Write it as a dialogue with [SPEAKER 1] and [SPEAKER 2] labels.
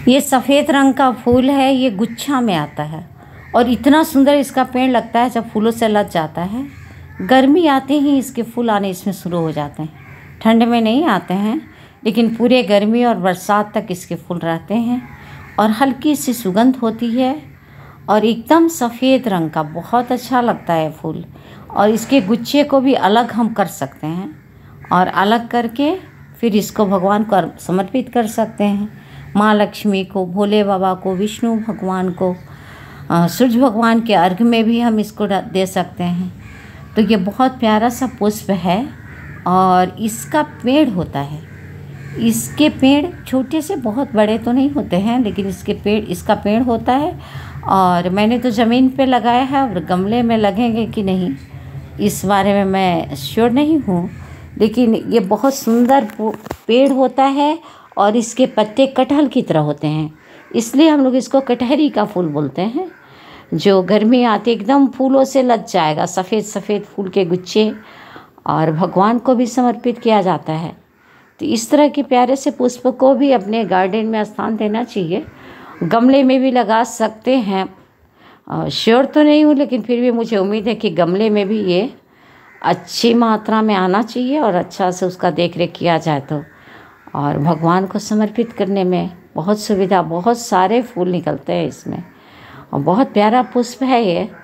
[SPEAKER 1] ये सफ़ेद रंग का फूल है, ये गुच्छा में आता है और इतना सुंदर इसका पेड़ लगता है जब फूलों से लद जाता है। गर्मी आते ही इसके फूल आने इसमें शुरू हो जाते हैं। ठंड में नहीं आते हैं, लेकिन पूरे गर्मी और बरसात तक इसके फूल रहते हैं और हल्की सी सुगंध होती है और एकदम सफ़ेद रंग का बहुत अच्छा लगता है फूल। और इसके गुच्छे को भी अलग हम कर सकते हैं और अलग करके फिर इसको भगवान को समर्पित कर सकते हैं। माँ लक्ष्मी को, भोले बाबा को, विष्णु भगवान को, सूर्य भगवान के अर्घ में भी हम इसको दे सकते हैं। तो ये बहुत प्यारा सा पुष्प है और इसका पेड़ होता है। इसके पेड़ छोटे से बहुत बड़े तो नहीं होते हैं, लेकिन इसका पेड़ होता है और मैंने तो ज़मीन पे लगाया है और गमले में लगेंगे कि नहीं इस बारे में मैं श्योर नहीं हूँ, लेकिन ये बहुत सुंदर पेड़ होता है और इसके पत्ते कटहल की तरह होते हैं, इसलिए हम लोग इसको कटहरी का फूल बोलते हैं। जो गर्मी आती एकदम फूलों से लद जाएगा, सफ़ेद सफ़ेद फूल के गुच्छे, और भगवान को भी समर्पित किया जाता है। तो इस तरह के प्यारे से पुष्प को भी अपने गार्डन में स्थान देना चाहिए। गमले में भी लगा सकते हैं, श्योर तो नहीं हूँ, लेकिन फिर भी मुझे उम्मीद है कि गमले में भी ये अच्छी मात्रा में आना चाहिए और अच्छा से उसका देख रेख किया जाए तो। और भगवान को समर्पित करने में बहुत सुविधा, बहुत सारे फूल निकलते हैं इसमें और बहुत प्यारा पुष्प है ये।